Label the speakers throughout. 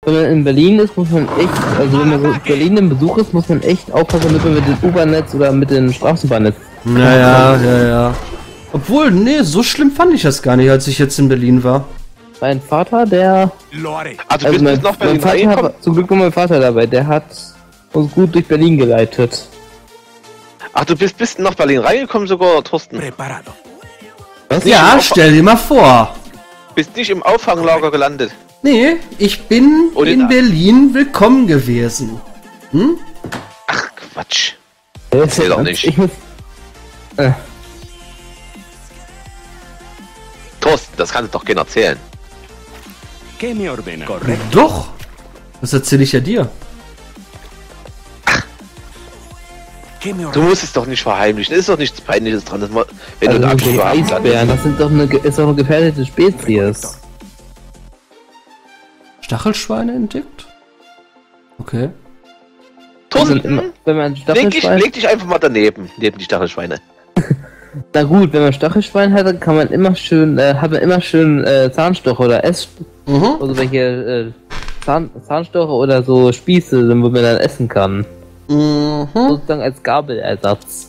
Speaker 1: Wenn man in Berlin ist, muss man echt, also wenn man so in Berlin im Besuch ist, muss man echt aufpassen, damit man mit dem U-Bahn-Netz oder mit dem Straßenbahnnetz.
Speaker 2: Ja. Obwohl, nee, so schlimm fand ich das gar nicht, als ich jetzt in Berlin war.
Speaker 1: Mein Vater, der...
Speaker 3: Also bist du noch Berlin
Speaker 1: mein Vater
Speaker 3: reingekommen?
Speaker 1: hat, zum Glück war mein Vater dabei, der hat uns gut durch Berlin geleitet.
Speaker 3: Ach, du bist nach Berlin reingekommen sogar, Thorsten?
Speaker 1: Was?
Speaker 2: Ja, stell dir mal vor.
Speaker 3: Bist nicht im Auffanglager gelandet?
Speaker 2: Nee, ich bin in Berlin willkommen gewesen. Hm?
Speaker 3: Ach, Quatsch.
Speaker 1: Erzähl
Speaker 3: doch nicht.
Speaker 1: Ich muss...
Speaker 3: Thorsten, das kannst du doch keiner erzählen.
Speaker 2: Doch. Das erzähle ich ja dir.
Speaker 3: Du musst es doch nicht verheimlichen. Es ist doch nichts Peinliches dran, dass man, wenn
Speaker 1: Also
Speaker 3: du einen
Speaker 1: die
Speaker 3: Abschluss
Speaker 1: Eisbären, das sind doch ist doch eine gefährdete Spezies.
Speaker 2: Stachelschweine entdeckt? Okay.
Speaker 3: Thorsten,
Speaker 1: Wenn man Stachelschwein...
Speaker 3: leg dich einfach mal daneben, neben die Stachelschweine.
Speaker 1: Na gut, wenn man Stachelschwein hat, dann kann man immer schön, Zahnstocher oder also welche Zahnstocher oder so Spieße, wo man dann essen kann. Sozusagen als Gabelersatz.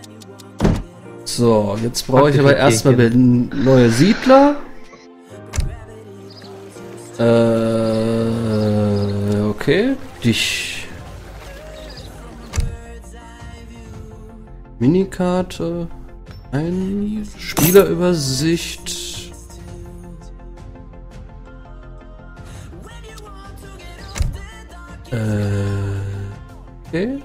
Speaker 2: So, jetzt brauche ich aber erstmal neue Siedler. Okay. Dich. Minikarte. Ein Spielerübersicht. Okay.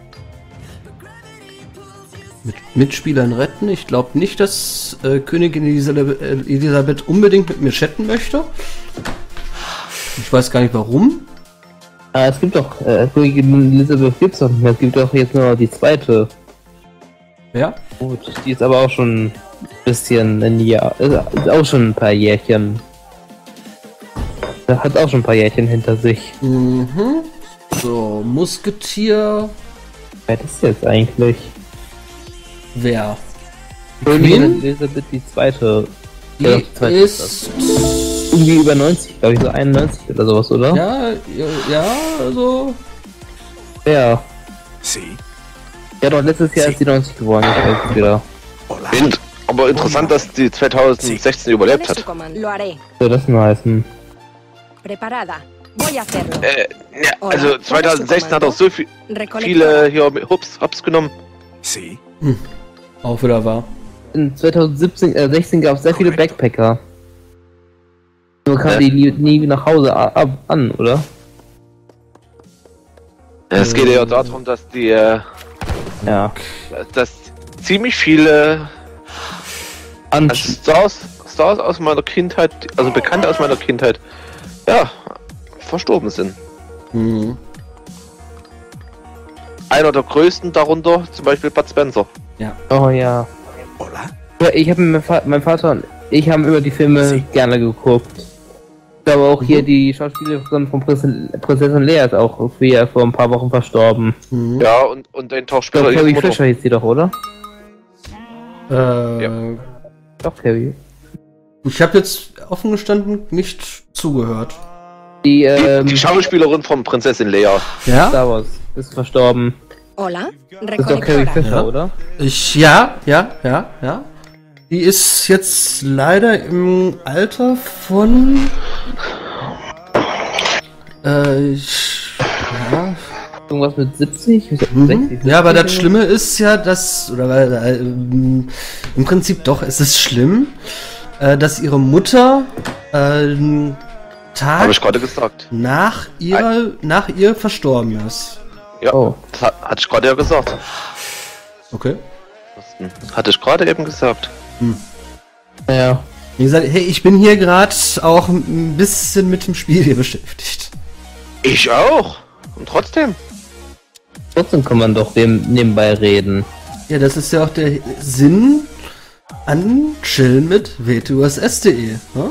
Speaker 2: Mit Mitspielern retten. Ich glaube nicht, dass Königin Elisabeth unbedingt mit mir chatten möchte. Ich weiß gar nicht warum.
Speaker 1: Es gibt doch, Königin Elisabeth gibt's doch nicht mehr. Es gibt doch jetzt nur die zweite.
Speaker 2: Ja.
Speaker 1: Gut, die ist aber auch schon ein bisschen ist auch schon ein paar Jährchen. Hat auch schon ein paar Jährchen hinter sich.
Speaker 2: So, Musketier.
Speaker 1: Wer ist jetzt eigentlich?
Speaker 2: Wer?
Speaker 1: Königin Elisabeth die zweite.
Speaker 2: Die ist
Speaker 1: irgendwie über 90, glaube ich, so 91 oder sowas, oder?
Speaker 2: Ja, also.
Speaker 1: Ja. Ja, doch, letztes Jahr ist die 90 geworden, ich weiß es wieder.
Speaker 3: Aber interessant, dass die 2016 überlebt hat.
Speaker 1: Soll das nur heißen?
Speaker 3: Ja, also 2016 hat auch so viele hier Hops genommen.
Speaker 2: Auch wieder wahr.
Speaker 1: In 2016 gab es sehr viele Backpacker. Nur kam die nie nach Hause an, oder?
Speaker 3: Es geht ja darum, dass dass ziemlich viele Stars aus meiner Kindheit, also Bekannte aus meiner Kindheit, ja, verstorben sind. Einer der größten darunter, zum Beispiel Bud Spencer.
Speaker 2: Ja.
Speaker 1: Oh ja. Ja, ich habe mein Vater und ich haben über die Filme gerne geguckt. Aber auch hier die Schauspielerin von Prinzessin Leia ist auch vor ein paar Wochen verstorben.
Speaker 3: Ja, und den Tag später.
Speaker 1: Carrie Fisher hieß sie doch, oder?
Speaker 3: Ja.
Speaker 1: Doch, Carrie.
Speaker 2: Ich habe jetzt offen gestanden nicht zugehört.
Speaker 3: Die Schauspielerin von Prinzessin Leia.
Speaker 2: Ja?
Speaker 1: Star Wars ist verstorben.
Speaker 4: Hola,
Speaker 1: Das ist doch Carrie Fisher, oder?
Speaker 2: Ja. Die ist jetzt leider im Alter von...
Speaker 1: Irgendwas mit 70? 60,
Speaker 2: Ja, aber das Schlimme ist ja, dass... im Prinzip doch, es ist schlimm, dass ihre Mutter Tag
Speaker 3: Habe ich gerade gesagt.
Speaker 2: nach ihr verstorben ist.
Speaker 3: Ja, das hatte ich gerade ja gesagt.
Speaker 2: Okay.
Speaker 3: Hatte ich gerade eben gesagt.
Speaker 1: Ja.
Speaker 2: Wie gesagt, hey, ich bin hier gerade auch ein bisschen mit dem Spiel hier beschäftigt.
Speaker 3: Ich auch. Und trotzdem.
Speaker 1: Trotzdem kann man doch nebenbei reden.
Speaker 2: Ja, das ist ja auch der Sinn an Chillen mit wtuss.de. Ne?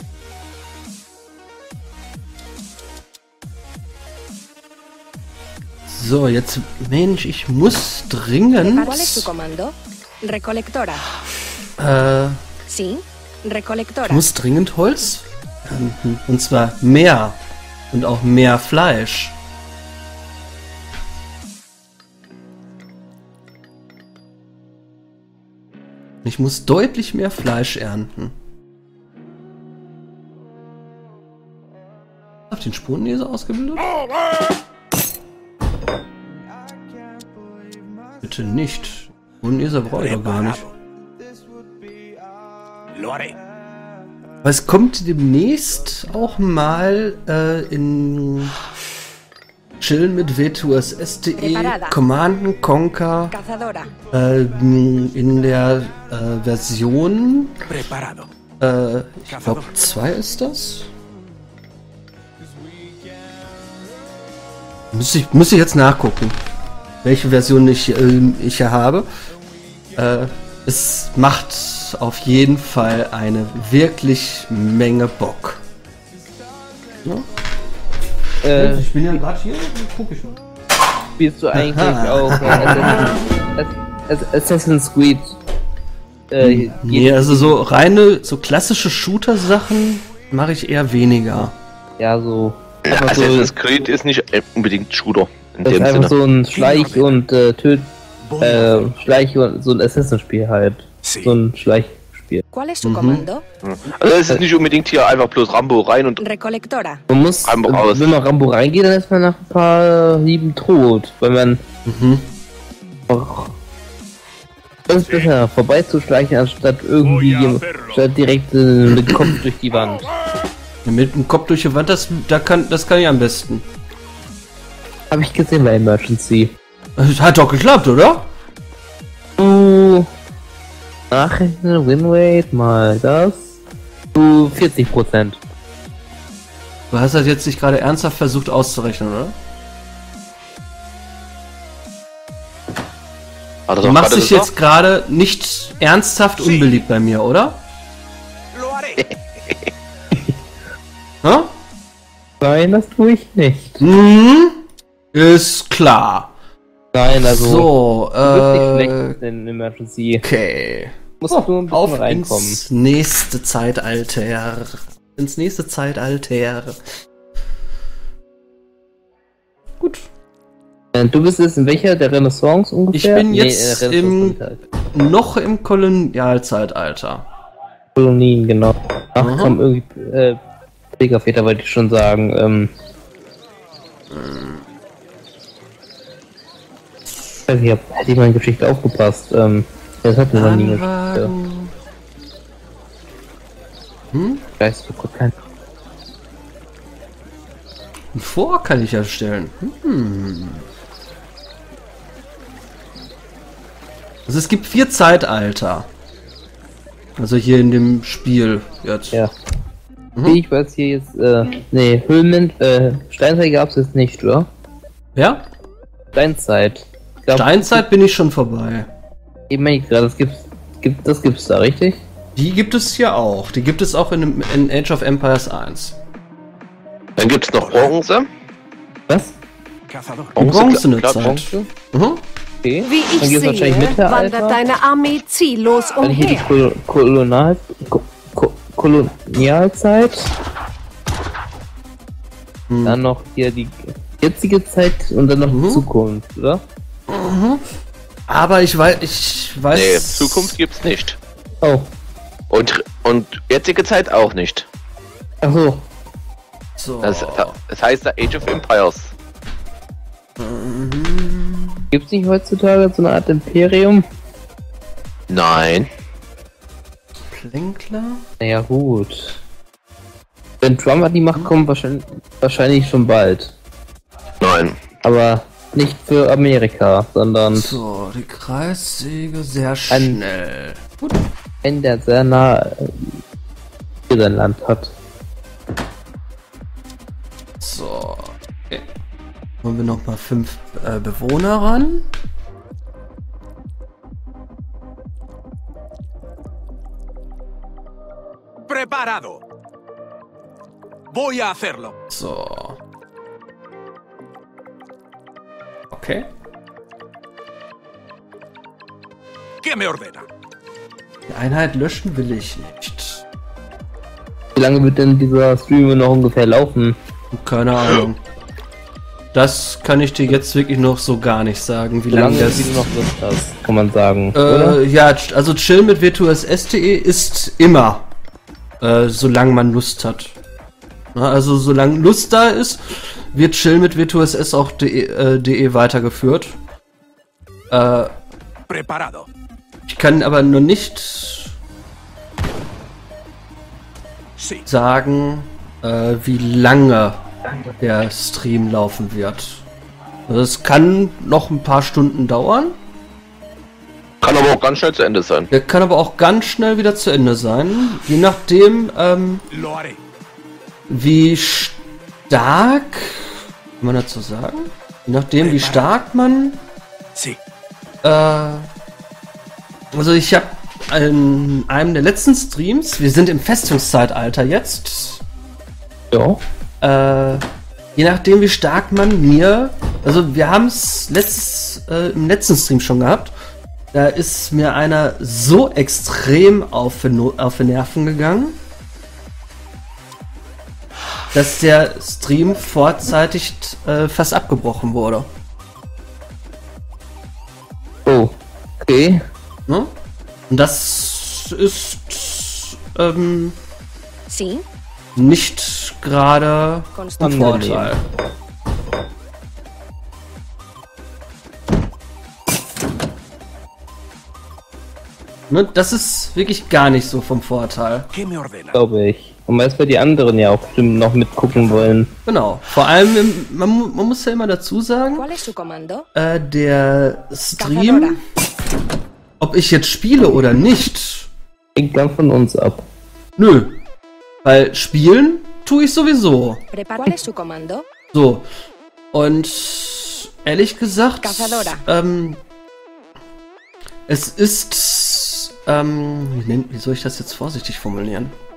Speaker 2: So, jetzt, Mensch, ich muss dringend...
Speaker 4: ¿Cuál es tu comando? Recolectora. Sí, recolectora.
Speaker 2: Ich muss dringend Holz ernten. Und zwar mehr. Und auch mehr Fleisch. Ich muss deutlich mehr Fleisch ernten. Auf den Spurenleser ausgebildet? Bitte nicht. Spurenleser brauche ich doch gar nicht. Aber es kommt demnächst auch mal in Chillen mit W2SS.de Command & Conquer in der Version ich glaube 2 ist das. Muss ich jetzt nachgucken, welche Version ich hier habe. Es macht auf jeden Fall eine wirklich Menge Bock. Ja? Ich bin ja gerade hier, guck ich mal.
Speaker 1: Spielst du eigentlich auch Assassin's Creed?
Speaker 2: Nee, also so reine, so klassische Shooter-Sachen mache ich eher weniger.
Speaker 1: Ja, so.
Speaker 3: Ja, Assassin's Creed ist nicht unbedingt Shooter in
Speaker 1: Das
Speaker 3: dem
Speaker 1: ist einfach
Speaker 3: Sinne.
Speaker 1: so ein Schleich- und Schleich- und so ein Assassin-Spiel halt. So ein Schleichspiel.
Speaker 4: ¿Cuál es su comando?
Speaker 3: Also es ist nicht unbedingt hier einfach bloß Rambo rein und
Speaker 4: Recolectora.
Speaker 1: Man muss,
Speaker 3: Rambo raus.
Speaker 1: wenn man Rambo reingeht, dann ist man nach ein paar Hieben tot. Weil man. Das ist besser, vorbeizuschleichen, anstatt irgendwie statt direkt mit dem Kopf durch die Wand.
Speaker 2: Mit dem Kopf durch die Wand, das kann ich am besten.
Speaker 1: Hab ich gesehen bei Emergency.
Speaker 2: Das hat doch geklappt, oder?
Speaker 1: Nachrechnen, Winrate mal das. 40%.
Speaker 2: Du hast das jetzt nicht gerade ernsthaft versucht auszurechnen, oder?
Speaker 3: Hat er
Speaker 2: Du
Speaker 3: doch
Speaker 2: machst
Speaker 3: gerade
Speaker 2: dich
Speaker 3: gesagt?
Speaker 2: jetzt gerade nicht ernsthaft unbeliebt bei mir, oder? Hä?
Speaker 1: Nein, das tue ich nicht.
Speaker 2: Ist klar.
Speaker 1: Nein, also.
Speaker 2: So,
Speaker 1: Wirklich schlecht in Emergency.
Speaker 2: okay.
Speaker 1: Musst du ein bisschen
Speaker 2: Auf
Speaker 1: reinkommen.
Speaker 2: ins nächste Zeitalter. Ins nächste Zeitalter. Gut.
Speaker 1: Du bist jetzt in welcher der Renaissance ungefähr?
Speaker 2: Ich bin jetzt
Speaker 1: Renaissance
Speaker 2: noch im Kolonialzeitalter.
Speaker 1: Kolonien, genau. Ach komm, irgendwie Pilgerväter wollte ich schon sagen. Ich weiß nicht, hätte ich mal in Geschichte aufgepasst. Das hatten wir noch nie in Geschichte. Weißt du, guck kein.
Speaker 2: Ein Fort kann ich erstellen. Also es gibt 4 Zeitalter. Also hier in dem Spiel jetzt.
Speaker 1: Ja. Ich weiß hier jetzt, nee, Höhlen, Steinzeit gab's jetzt nicht, oder?
Speaker 2: Ja?
Speaker 1: Steinzeit. Ich glaub,
Speaker 2: Steinzeit bin ich schon vorbei.
Speaker 1: Eben meine ich gerade, das gibt's da, richtig?
Speaker 2: Die gibt es hier auch. Die gibt es auch in Age of Empires 1.
Speaker 3: Dann gibt's noch Bronze.
Speaker 1: Was?
Speaker 2: Bronzene
Speaker 3: klar,
Speaker 2: Zeit.
Speaker 1: Bronze?
Speaker 2: Mhm.
Speaker 1: Okay.
Speaker 4: Wie
Speaker 1: Dann
Speaker 4: ich
Speaker 1: gibt's wahrscheinlich
Speaker 4: sehe,
Speaker 1: Mittelalter.
Speaker 4: wandert deine Armee ziellos
Speaker 1: Dann hier die
Speaker 4: umher.
Speaker 1: Kolonialzeit. Dann noch hier die jetzige Zeit und dann noch die Zukunft, oder?
Speaker 2: Aber ich weiß.
Speaker 3: Nee, Zukunft gibt's nicht.
Speaker 1: Oh,
Speaker 3: Und jetzige Zeit auch nicht.
Speaker 1: ach so.
Speaker 2: So.
Speaker 3: Das heißt der Age of Empires.
Speaker 1: Gibt's nicht heutzutage so eine Art Imperium?
Speaker 3: Nein.
Speaker 2: Plänkler?
Speaker 1: Naja, gut. Wenn Trump an die Macht kommt, wahrscheinlich schon bald.
Speaker 3: Nein.
Speaker 1: Aber nicht für Amerika, sondern
Speaker 2: So, die Kreissäge sehr schnell. Gut.
Speaker 1: einen, der sehr nah sein Land hat.
Speaker 2: So. Okay. Holen wir noch mal 5 Bewohner ran.
Speaker 5: Preparado. Voy a hacerlo.
Speaker 2: So. Okay.
Speaker 5: ¿Qué me ordena?
Speaker 2: Die Einheit löschen will ich nicht.
Speaker 1: Wie lange wird denn dieser Stream noch ungefähr laufen?
Speaker 2: Keine Ahnung. Das kann ich dir jetzt wirklich noch so gar nicht sagen, wie
Speaker 1: Solange
Speaker 2: lange das...
Speaker 1: wie du noch Lust hast, kann man sagen. Oder?
Speaker 2: Ja, also Chill mit virtuosos.de ist immer, solange man Lust hat. Na, also solange Lust da ist, wird Chill mit virtuosos auch de weitergeführt.
Speaker 5: Preparado.
Speaker 2: Ich kann aber nur nicht
Speaker 5: Sí.
Speaker 2: sagen, wie lange der Stream laufen wird. Also es kann noch ein paar Stunden dauern.
Speaker 3: Kann aber auch ganz schnell zu Ende sein.
Speaker 2: Der kann aber auch ganz schnell wieder zu Ende sein. Je nachdem,
Speaker 5: Lo haré.
Speaker 2: wie stark, kann man dazu sagen? Je nachdem, wie stark man,
Speaker 5: Sí.
Speaker 2: also ich habe in einem der letzten Streams, wir sind im Festungszeitalter jetzt,
Speaker 1: Ja.
Speaker 2: je nachdem, wie stark man mir, also wir haben es im letzten Stream schon gehabt, da ist mir einer so extrem auf die Nerven gegangen, dass der Stream vorzeitig fast abgebrochen wurde.
Speaker 1: Oh. Okay.
Speaker 2: Ne? Und das ist
Speaker 4: Sí.
Speaker 2: nicht gerade ein
Speaker 4: Constante.
Speaker 2: Vorteil. Ne? Das ist wirklich gar nicht so vom Vorteil.
Speaker 5: ¿Qué me ordena?
Speaker 1: Glaube ich. Und weiß, weil die anderen ja auch bestimmt noch mitgucken wollen.
Speaker 2: Genau. Vor allem, man muss ja immer dazu sagen,
Speaker 4: ¿Cuál es su comando?
Speaker 2: der
Speaker 4: Cazadora.
Speaker 2: Stream, ob ich jetzt spiele oder nicht,
Speaker 1: Hängt dann von uns ab.
Speaker 2: nö. Weil spielen tue ich sowieso.
Speaker 4: ¿Cuál es su comando?
Speaker 2: So. Und ehrlich gesagt,
Speaker 4: Cazadora.
Speaker 2: es ist, wie soll ich das jetzt vorsichtig formulieren?